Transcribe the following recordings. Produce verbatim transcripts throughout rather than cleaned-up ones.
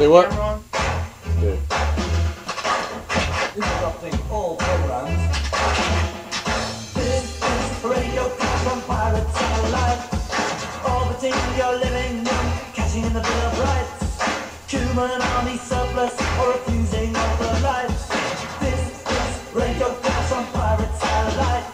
Say what? Yeah. Interrupting all programs. This is Radio Clash on Pirate Satellite. Orbiting your living room, catching in the Bill of Rights. Human army surplus or refusing all the lights. This is Radio Clash on Pirate Satellite.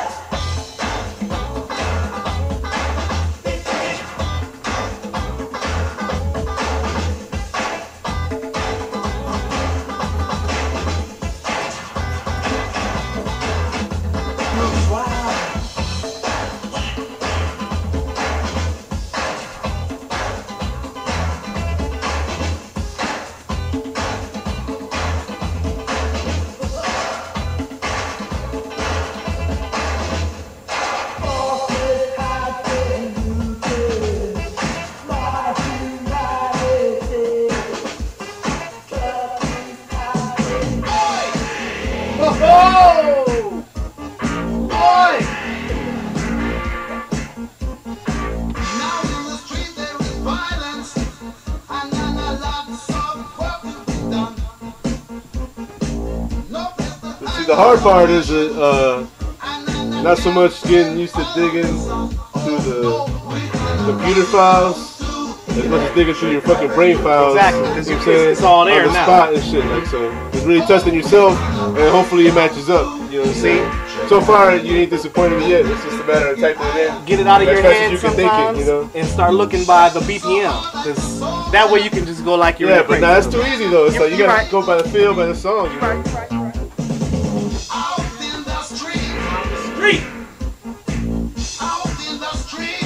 The hard part is uh, not so much getting used to digging through the computer files as much as digging through your fucking brain files. Exactly, because you know it's, it's all there on the now. spot and shit. Like, so it's really testing yourself, and hopefully it matches up. You know what I'm saying? So far, you ain't disappointed me yet. It's just a matter of typing it in. Get it out of as your fast as head you can sometimes, think it, you know? and start looking by the B P M. Because that way you can just go like you're yeah, in but nah, that's too easy though. It's Yep, like you you're gotta right. go by the feel, by the song. You know? Right, right, right. Street. Out in the street,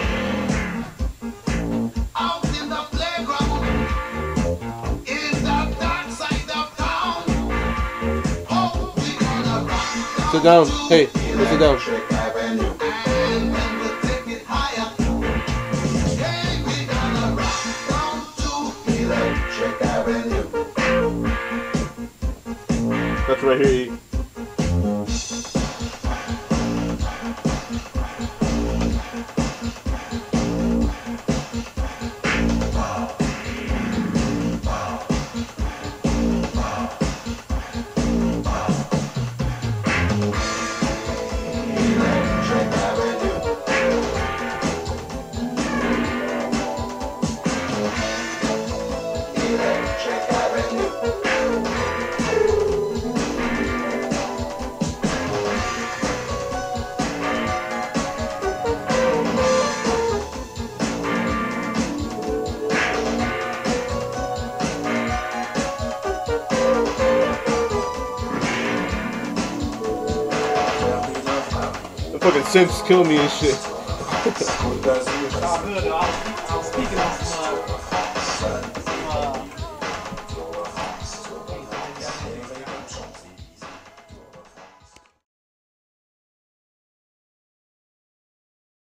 out in the playground, in the dark side of town. Oh, we gonna rock Sit down. Hey, sit down. and then we'll take it higher. Hey, we gonna rock down to Electric Avenue. That's right here. E. The fucking synths kill me and shit. Good, I was, I was speaking on